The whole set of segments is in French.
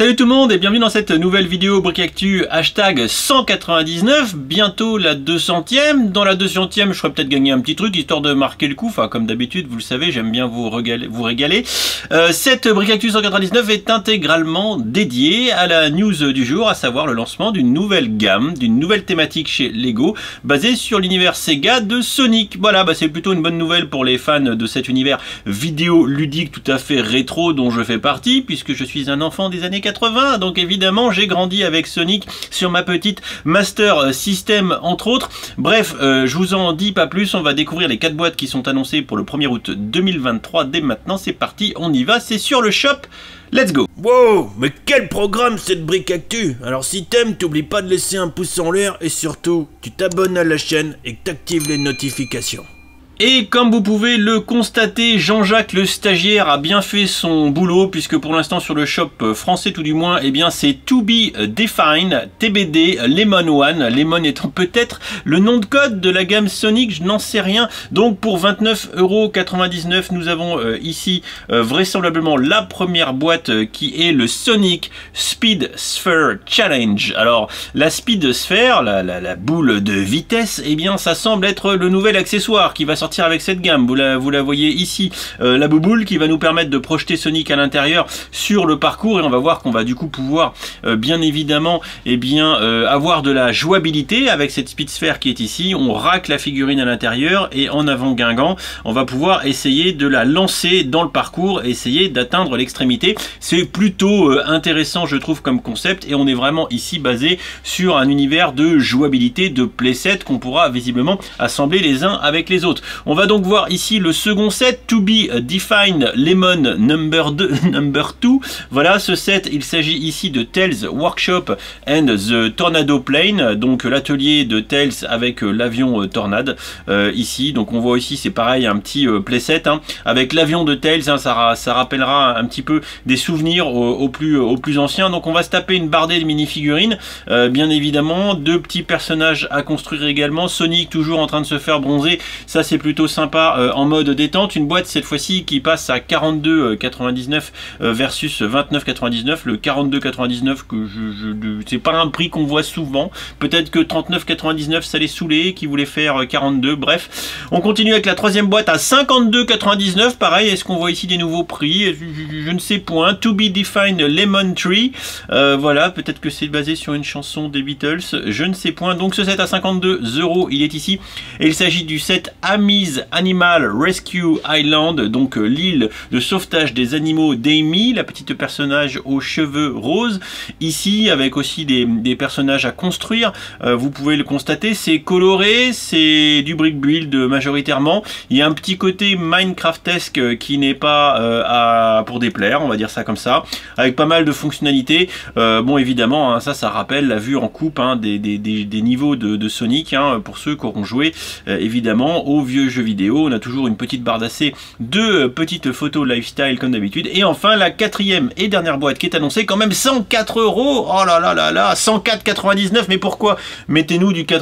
Salut tout le monde et bienvenue dans cette nouvelle vidéo Brickactu hashtag 199, bientôt la 200e. Dans la 200e, je ferai peut-être gagner un petit truc histoire de marquer le coup. Enfin, comme d'habitude, vous le savez, j'aime bien vous régaler. Cette Brickactu 199 est intégralement dédiée à la news du jour, à savoir le lancement d'une nouvelle gamme, d'une nouvelle thématique chez Lego, basée sur l'univers Sega de Sonic. Voilà, c'est plutôt une bonne nouvelle pour les fans de cet univers vidéo ludique tout à fait rétro dont je fais partie, puisque je suis un enfant des années 80, donc évidemment j'ai grandi avec Sonic sur ma petite Master System entre autres. Bref, je vous en dis pas plus, on va découvrir les 4 boîtes qui sont annoncées pour le 1er août 2023 dès maintenant. C'est parti, on y va, c'est sur le shop. Let's go! Wow, mais quel programme cette Brickactu! Alors si t'aimes, t'oublies pas de laisser un pouce en l'air et surtout, tu t'abonnes à la chaîne et que t'actives les notifications. Et comme vous pouvez le constater, Jean-Jacques le stagiaire a bien fait son boulot, puisque pour l'instant sur le shop français tout du moins, eh bien c'est To Be Defined, TBD, Lemon One, Lemon étant peut-être le nom de code de la gamme Sonic, je n'en sais rien. Donc pour 29,99 €, nous avons ici vraisemblablement la première boîte qui est le Sonic Speed Sphere Challenge. Alors la Speed Sphere, la boule de vitesse, eh bien ça semble être le nouvel accessoire qui va sortir avec cette gamme. Vous la voyez ici, la bouboule qui va nous permettre de projeter Sonic à l'intérieur sur le parcours, et on va voir qu'on va du coup pouvoir bien évidemment avoir de la jouabilité avec cette Speed Sphere qui est ici. On racle la figurine à l'intérieur et en avant guingant, on va pouvoir essayer de la lancer dans le parcours et essayer d'atteindre l'extrémité. C'est plutôt intéressant je trouve comme concept, et on est vraiment ici basé sur un univers de jouabilité, de playset qu'on pourra visiblement assembler les uns avec les autres. On va donc voir ici le second set, To Be Defined Lemon number 2. Voilà ce set, il s'agit ici de Tails Workshop and the Tornado Plane, donc l'atelier de Tails avec l'avion Tornade ici. Donc on voit ici, c'est pareil, un petit playset avec l'avion de Tails, ça rappellera un petit peu des souvenirs aux plus anciens. Donc on va se taper une bardée de mini-figurines, bien évidemment, 2 petits personnages à construire également, Sonic toujours en train de se faire bronzer, ça c'est plutôt sympa en mode détente. Une boîte cette fois-ci qui passe à 42,99 versus 29,99. Le 42,99 c'est pas un prix qu'on voit souvent. Peut-être que 39,99 ça les saoulait, qui voulait faire 42. Bref, on continue avec la troisième boîte à 52,99. Pareil, est-ce qu'on voit ici des nouveaux prix? Je ne sais point. To Be Defined Lemon Tree. Voilà, peut-être que c'est basé sur une chanson des Beatles. Je ne sais point. Donc ce set à 52 €, il est ici. Et il s'agit du set Amy's Animal Rescue Island, donc l'île de sauvetage des animaux d'Amy, la petite personnage aux cheveux roses. Ici, avec aussi des personnages à construire, vous pouvez le constater, c'est coloré, c'est du brick build majoritairement. Il y a un petit côté Minecraftesque qui n'est pas pour déplaire, on va dire ça comme ça, avec pas mal de fonctionnalités. Bon, évidemment, ça rappelle la vue en coupe des niveaux de Sonic, pour ceux qui auront joué évidemment aux vieux jeux vidéo. On a toujours une petite barre d'essai, 2 petites photos lifestyle comme d'habitude, et enfin la 4e et dernière boîte qui est annoncée, quand même 104 €. Oh là là là là, 104,99, mais pourquoi mettez-nous du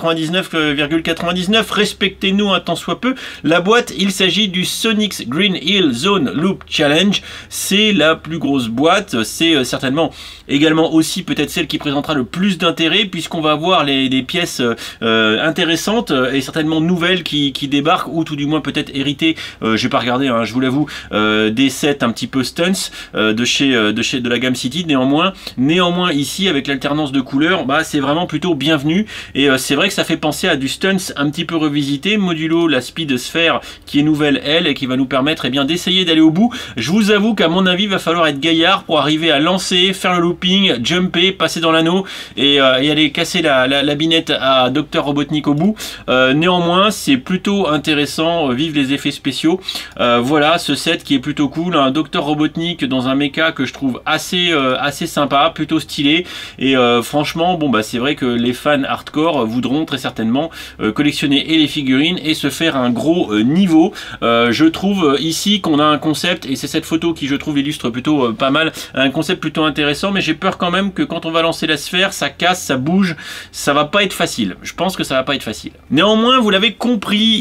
99,99, respectez-nous un tant soit peu. La boîte, il s'agit du Sonic's Green Hill Zone Loop Challenge. C'est la plus grosse boîte, c'est certainement également aussi peut-être celle qui présentera le plus d'intérêt, puisqu'on va avoir des pièces intéressantes et certainement nouvelles qui débarquent, ou tout du moins peut-être hérité, j'ai pas regardé, je vous l'avoue, des sets un petit peu stunts de la gamme City. Néanmoins ici avec l'alternance de couleurs, c'est vraiment plutôt bienvenu, et c'est vrai que ça fait penser à du stunts un petit peu revisité, modulo la Speed Sphere qui est nouvelle elle, et qui va nous permettre d'essayer d'aller au bout. Je vous avoue qu'à mon avis il va falloir être gaillard pour arriver à lancer, faire le looping, jumper, passer dans l'anneau et aller casser la binette à Dr Robotnik au bout. Néanmoins c'est plutôt intéressant, vive les effets spéciaux. Voilà ce set qui est plutôt cool, un Dr Robotnik dans un mecha que je trouve assez sympa, plutôt stylé, et franchement c'est vrai que les fans hardcore voudront très certainement collectionner et les figurines et se faire un gros niveau. Je trouve ici qu'on a un concept, et c'est cette photo qui je trouve illustre plutôt pas mal, un concept plutôt intéressant, mais j'ai peur quand même que quand on va lancer la sphère, ça casse, ça bouge, ça va pas être facile. Je pense que ça va pas être facile. Néanmoins, vous l'avez compris, ici c'est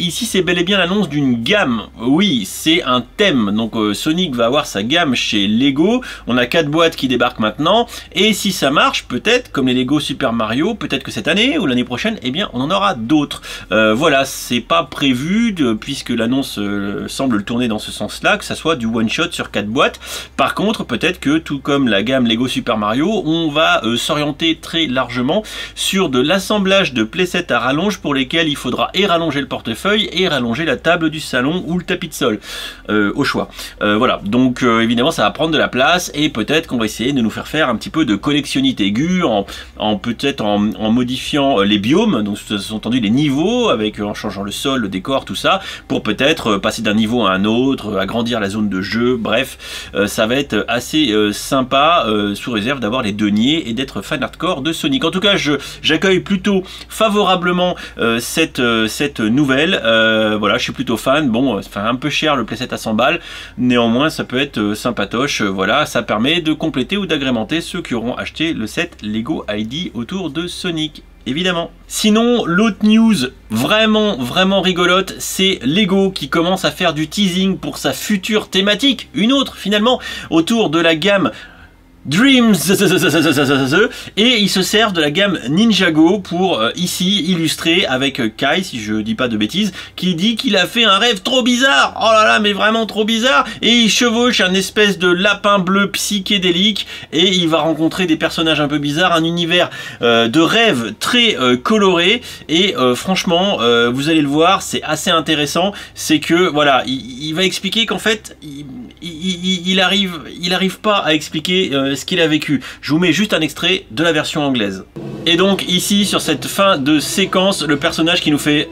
bel et bien l'annonce d'une gamme. Oui, c'est un thème. Donc Sonic va avoir sa gamme chez Lego. On a 4 boîtes qui débarquent maintenant. Et si ça marche, peut-être, comme les Lego Super Mario, peut-être que cette année ou l'année prochaine, eh bien, on en aura d'autres. Voilà, c'est pas prévu, puisque l'annonce semble le tourner dans ce sens-là, que ça soit du one-shot sur 4 boîtes. Par contre, peut-être que, tout comme la gamme Lego Super Mario, on va s'orienter très largement sur de l'assemblage de playsets à rallonge pour lesquels il faudra et rallonger le portefeuille et rallonger la table du salon ou le tapis de sol, au choix. Voilà, donc évidemment ça va prendre de la place et peut-être qu'on va essayer de nous faire un petit peu de collectionnite aiguë peut-être en modifiant les biomes, donc sous-entendu les niveaux, en changeant le sol, le décor, tout ça, pour peut-être passer d'un niveau à un autre, agrandir la zone de jeu, bref, ça va être assez sympa, sous réserve d'avoir les deniers et d'être fan hardcore de Sonic. En tout cas, j'accueille plutôt favorablement cette nouvelle. Voilà, je suis plutôt fan. Bon, ça fait un peu cher le playset à 100 balles, néanmoins ça peut être sympatoche. Voilà, ça permet de compléter ou d'agrémenter ceux qui auront acheté le set Lego ID autour de Sonic, évidemment. Sinon, l'autre news vraiment rigolote, c'est Lego qui commence à faire du teasing pour sa future thématique, une autre finalement, autour de la gamme Dreams, et ils se servent de la gamme Ninjago pour ici illustrer avec Kai, si je dis pas de bêtises, qui dit qu'il a fait un rêve trop bizarre, oh là là, mais vraiment trop bizarre, et il chevauche un espèce de lapin bleu psychédélique et il va rencontrer des personnages un peu bizarres, un univers de rêve très coloré, et franchement vous allez le voir, c'est assez intéressant. C'est que voilà, il va expliquer qu'en fait il arrive pas à expliquer ce qu'il a vécu. Je vous mets juste un extrait de la version anglaise. Et donc ici, sur cette fin de séquence, le personnage qui nous fait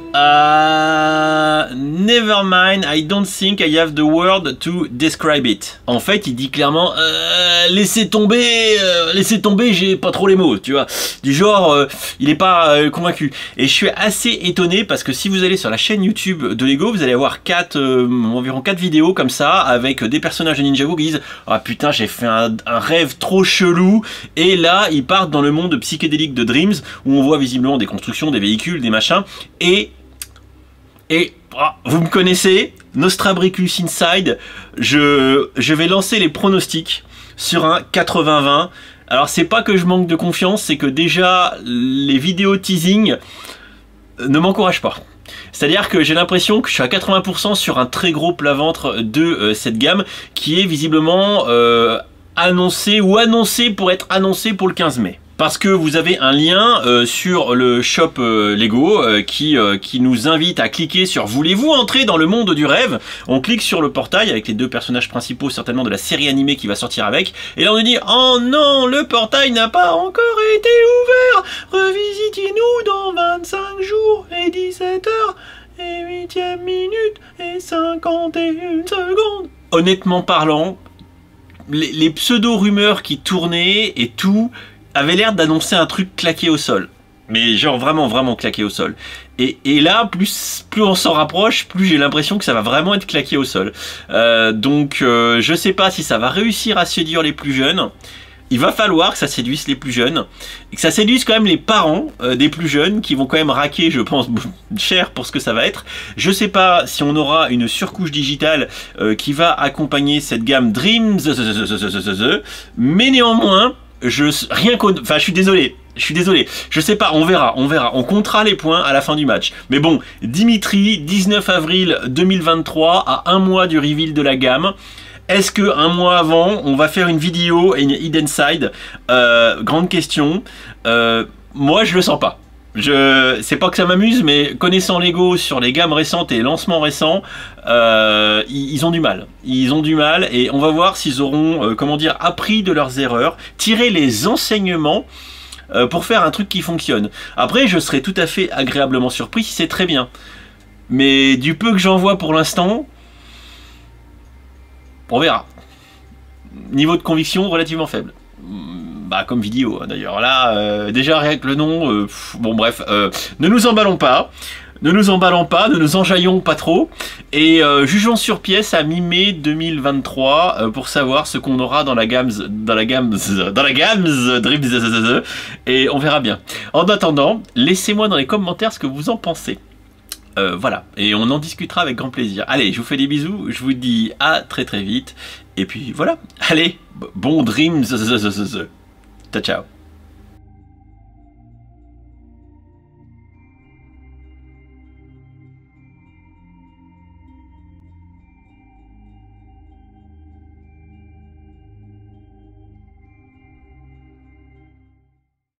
never mind, I don't think I have the word to describe it. En fait, il dit clairement laissez tomber, j'ai pas trop les mots, tu vois. Du genre, il est pas convaincu. Et je suis assez étonné parce que si vous allez sur la chaîne YouTube de Lego, vous allez avoir environ 4 vidéos comme ça, avec des personnages de Ninjago qui disent ah putain, j'ai fait un rêve trop chelou, et là ils partent dans le monde psychédélique de Dreams où on voit visiblement des constructions, des véhicules, des machins, et vous me connaissez, Nostrabricus Inside, je vais lancer les pronostics sur un 80-20. Alors c'est pas que je manque de confiance, c'est que déjà les vidéos teasing ne m'encouragent pas. C'est-à-dire que j'ai l'impression que je suis à 80% sur un très gros plat-ventre de cette gamme qui est visiblement annoncé pour être annoncé pour le 15 mai. Parce que vous avez un lien sur le shop Lego qui nous invite à cliquer sur voulez-vous entrer dans le monde du rêve. On clique sur le portail avec les 2 personnages principaux certainement de la série animée qui va sortir avec. Et là on nous dit oh non, le portail n'a pas encore été ouvert. Revisitez-nous dans 25 jours et 17 heures et 8e minute et 51 secondes. Honnêtement parlant, les pseudo-rumeurs qui tournaient et tout avait l'air d'annoncer un truc claqué au sol. Mais genre vraiment claqué au sol. Et là, plus on s'en rapproche, plus j'ai l'impression que ça va vraiment être claqué au sol. Donc je sais pas si ça va réussir à séduire les plus jeunes. Il va falloir que ça séduise les plus jeunes. Et que ça séduise quand même les parents des plus jeunes qui vont quand même raquer, je pense, cher pour ce que ça va être. Je sais pas si on aura une surcouche digitale qui va accompagner cette gamme Dreams. Mais néanmoins, je suis désolé, je sais pas, on verra, on comptera les points à la fin du match. Mais bon, Dimitri, 19 avril 2023, à un mois du reveal de la gamme. Est-ce que un mois avant, on va faire une vidéo et une hidden side? Grande question. Moi, je le sens pas. C'est pas que ça m'amuse, mais connaissant Lego sur les gammes récentes et lancements récents, ils ont du mal. Ils ont du mal, et on va voir s'ils auront, appris de leurs erreurs, tiré les enseignements pour faire un truc qui fonctionne. Après, je serai tout à fait agréablement surpris si c'est très bien. Mais du peu que j'en vois pour l'instant, on verra. Niveau de conviction relativement faible. Bah comme vidéo d'ailleurs. Là, déjà rien que le nom, bon bref, ne nous emballons pas. Ne nous enjaillons pas trop, et jugeons sur pièce à mi-mai 2023 pour savoir ce qu'on aura dans la gamme Dreams, et on verra bien. En attendant, laissez-moi dans les commentaires ce que vous en pensez. Voilà, et on en discutera avec grand plaisir. Allez, je vous fais des bisous, je vous dis à très vite, et puis voilà, allez, bon dreams, ciao ciao.